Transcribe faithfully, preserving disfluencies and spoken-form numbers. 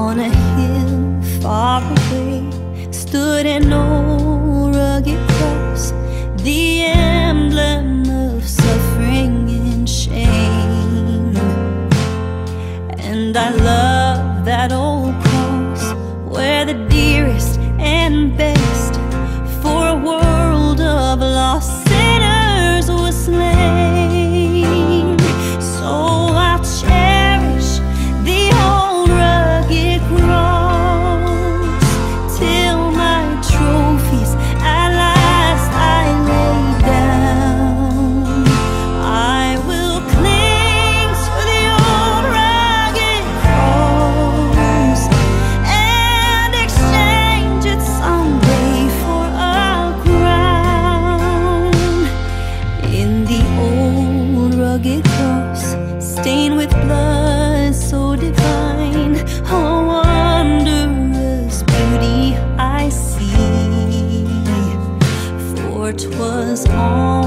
On a hill far away stood an old rugged cross, the emblem of suffering and shame. And I love that old cross, where the dearest and best for a world of lost sinners was slain. So I'll cherish the old rugged cross till my trophies at last I lay down. I will cling to the old rugged cross and exchange it someday for a crown. In the old rugged cross, stained with blood so divine, a wondrous beauty I see. For 'twas on